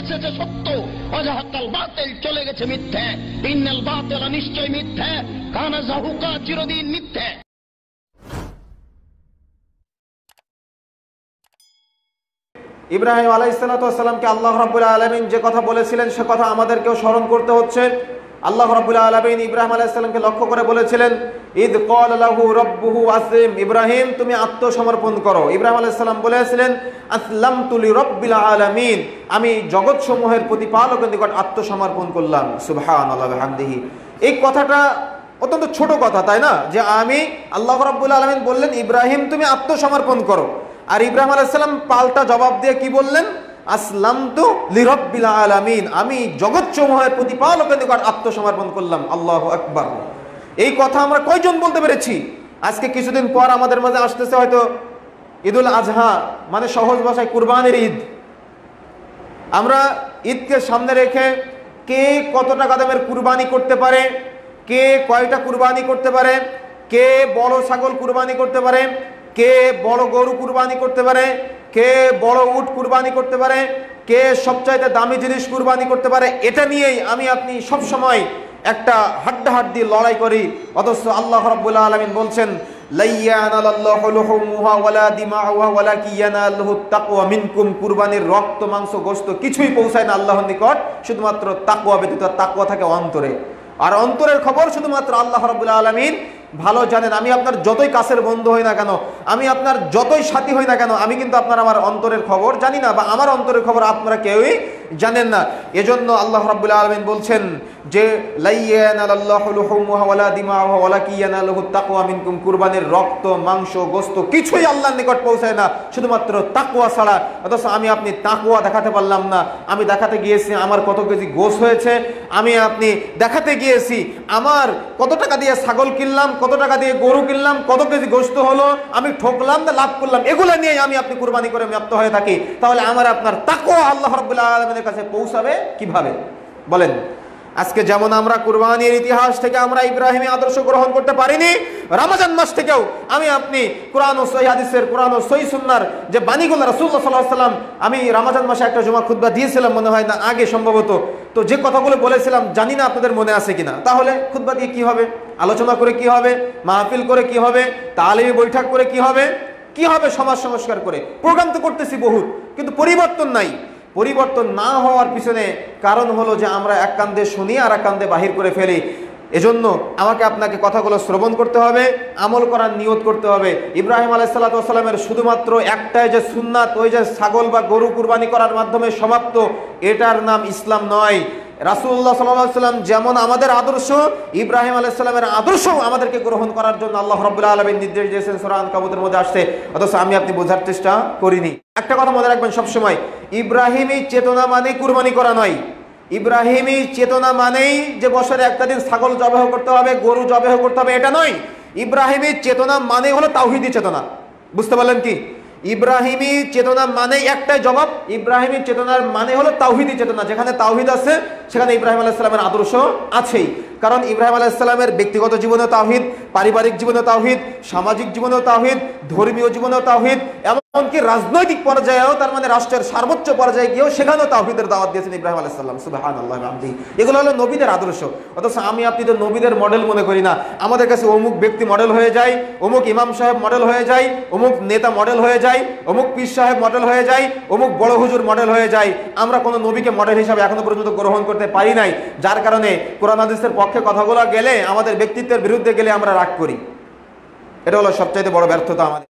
এসেছে সত্য, ওয়াজাহাকাল বাতিল চলে গেছে মিথ্যে। ইন্নাল বাতিলা নিশ্চয় মিথ্যে, কানা যাহুকা চিরদিন মিথ্যে। ইব্রাহিম আলাইহিস সালাতু ওয়াস সালামকে আল্লাহ রাব্বুল আলামিন যে কথা বলেছিলেন সে কথা আমাদেরকেও স্মরণ করতে হচ্ছে। আল্লাহ রাব্বুল আলামিন ইব্রাহিম আলাইহিস সালামকে লক্ষ্য করে বলেছিলেন, ইদ ক্বালা লাহু রাব্বুহু আসলিম, ইব্রাহিম তুমি আত্মসমর্পণ করো। ইব্রাহিম আলাইহিস সালাম বলেছিলেন, আসলামতু লিরাব্বিল আলামিন, আমি জগৎসমূহের প্রতিপালকের নিকট আত্মসমর্পণ করলাম। সুবহানাল্লাহি ওয়া বিহামদিহি। এই কথাটা অত্যন্ত ছোট কথা, তাই না? যে আমি আল্লাহ রাব্বুল আলামিন বললেন ইব্রাহিম তুমি আত্মসমর্পণ করো, আর ইব্রাহিম আলাইহিস সালাম পাল্টা জবাব দিয়ে কি বললেন? আসলামতু লিরাব্বিল আলামিন, আমি জগৎসমূহের প্রতিপালকের নিকট আত্মসমর্পণ করলাম। আল্লাহু আকবার। এই কথা আমরা কয়জন বলতে পেরেছি? আজকে কিছুদিন পর আমাদের মাঝে আসতেছে হয়তো ঈদুল আজহা, মানে সহজ ভাষায় কুরবানির ঈদ। আমরা ঈদকে সামনে রেখে কে কত টাকা দামের কুরবানি করতে পারে, কে কয়টা কুরবানি করতে পারে, কে বড় ছাগল কুরবানি করতে পারে, কে বড় গরু কুরবানি করতে পারে, কে বড় উট কুরবানি করতে পারে, কে সবচাইতে দামি জিনিস কুরবানি করতে পারে, এটা নিয়েই আমি আপনি সব সময় একটা হাড্ডাহাড্ডি লড়াই করি। অথচ আল্লাহ রাব্বুল আলামিন বলছেন, লা ইয়ানালাল্লাহু লুহুমুহা ওয়ালা দিমাউহা ওয়ালাকিন ইয়ানালুহুত তাকওয়া মিনকুম, কুরবানির রক্ত মাংস গোশত কিছুই পৌঁছায় না আল্লাহর নিকট, শুধুমাত্র তাকওয়া ব্যতীত। তাকওয়া থাকে অন্তরে, আর অন্তরের খবর শুধুমাত্র আল্লাহ রাব্বুল আলামিন ভালো জানেন। আমি আপনার যতই কাছের বন্ধু হই না কেন, আমি আপনার যতই সাথী হই না কেন, আমি কিন্তু আপনার আমার অন্তরের খবর জানি না, বা আমার অন্তরের খবর আপনারা কেউই জানেন না। এজন্য আল্লাহ রাব্বুল আলামিন বলছেন যে লা ইয়ানালাল্লাহু লুহুমুহা ওয়ালা দিমাউহা ওয়ালাকিন ইয়ানালুহুত তাকওয়া মিনকুম, কুরবানির রক্ত মাংস গোশত কিছুই আল্লাহর নিকট পৌঁছায় না শুধুমাত্র তাকওয়া ছাড়া। অথচ আমি আপনি তাকওয়া দেখাতে পারলাম না। আমি দেখাতে গিয়েছি আমার কত কেজি গোশ হয়েছে, আমি আপনি দেখাতে গিয়েছি আমার কত টাকা দিয়ে ছাগল কিনলাম, কত টাকা দিয়ে গরু কিনলাম, কত কেজি গোশত হলো, আমি ঠকলাম না লাভ করলাম, এগুলো নিয়ে আমি আপনি কুরবানি করে ব্যপ্ত হয়ে থাকি। তাহলে আমার আপনার তাকওয়া আল্লাহ রাব্বুল আলামিনের কাছে পৌঁছাবে কিভাবে বলেন? আজকে যেমন আমরা কুরবানির ইতিহাস থেকে আমরা ইব্রাহিমী আদর্শ গ্রহণ করতে পারিনি, রমজান মাস থেকেও আমি আপনি কোরআন ও সহিহ হাদিসের, কোরআন ও সহিহ সুন্নাহর যে বাণীগুলো রাসূলুল্লাহ সাল্লাল্লাহু আলাইহি ওয়াসাল্লাম, আমি রমজান মাসে একটা জুমা খুতবা দিয়েছিলাম মনে হয় না আগে সম্ভবত, তো যে কথাগুলো বলেছিলাম জানি না আপনাদের মনে আছে কিনা। তাহলে খুতবা দিয়ে কি হবে, আলোচনা করে কি হবে, মাহফিল করে কি হবে, তালিমি বৈঠক করে কি হবে, কি হবে সমাজ সংস্কার করে? প্রোগ্রাম তো করতেছি বহুত, কিন্তু পরিবর্তন নাই। পরিবর্তন না হওয়ার পিছনে কারণ হলো যে আমরা এক কান্দে শুনি আর এক কান্দে বাহির করে ফেলি। এজন্য আমাকে আপনাকে কথাগুলো শ্রবণ করতে হবে, আমল করার নিয়ত করতে হবে। ইব্রাহিম আলাইহিস সালাতু ওয়াস সালামের শুধুমাত্র একটাই যে সুন্নাত, ওই যে ছাগল বা গরু কুরবানি করার মাধ্যমে সমাপ্ত, এটার নাম ইসলাম নয়। রাসূলুল্লাহ সাল্লাল্লাহু আলাইহি ওয়াসাল্লাম যেমন আমাদের আদর্শ, ইব্রাহিম আলাইহিস সালামের আদর্শ আমাদেরকে গ্রহণ করার জন্য আল্লাহ রাব্বুল আলামিন নির্দেশ দিয়েছেন, সূরা আনকাবুতের মধ্যে আসছে। অথচ আমি আপনি বোঝার চেষ্টা করিনি। একটা কথা মনে রাখবেন সবসময়, ইব্রাহিমী চেতনা মানে কুরবানি করা নয়। ইব্রাহিমী চেতনা মানেই যে বছরে একটা দিন ছাগল জবাহ করতে হবে, গরু জবাহ করতে হবে, এটা নয়। ইব্রাহিমী চেতনা মানে হলো তাওহীদি চেতনা। বুঝতে পারলেন কি? ইব্রাহিমী চেতনা মানে একটাই জবাব, ইব্রাহিমী চেতনার মানে হলো তাওহীদি চেতনা। যেখানে তাওহীদ আছে সেখানে ইব্রাহিম আলাইহিস সালামের আদর্শ আছেই। কারণ ইব্রাহিম আলাইহিস সালামের ব্যক্তিগত জীবনেও তাওহীদ, পারিবারিক জীবনেও তাওহীদ, সামাজিক জীবনেও তাওহীদ, ধর্মীয় জীবনেও তাওহীদ, এমনকি রাজনৈতিক পর্যায়েও, তার মানে রাষ্ট্রের সর্বোচ্চ পর্যায়ে গিয়েও সেখানেও তাওহীদের দাওয়াত দিয়েছেন ইব্রাহিম আলাইহিস সালাম। সুবহানাল্লাহ ওয়া বিহামদিহি। এগুলো হলো নবীদের আদর্শ। অথচ আমি আপনি তো নবীদের মডেল মনে করি না। আমাদের কাছে অমুক ব্যক্তি মডেল হয়ে যায়, অমুক ইমাম সাহেব মডেল হয়ে যায়, অমুক নেতা মডেল হয়ে যায়, অমুক পীর সাহেব মডেল হয়ে যায়, অমুক বড় হুজুর মডেল হয়ে যায়। আমরা কোনো নবীকে মডেল হিসাবে এখনো পর্যন্ত গ্রহণ করতে পারি নাই, যার কারণে কোরআন হাদিসের পক্ষে কথাগুলো গেলে, আমাদের ব্যক্তিত্বের বিরুদ্ধে গেলে আমরা রাগ করি। এটা হলো সবচাইতে বড় ব্যর্থতা আমাদের।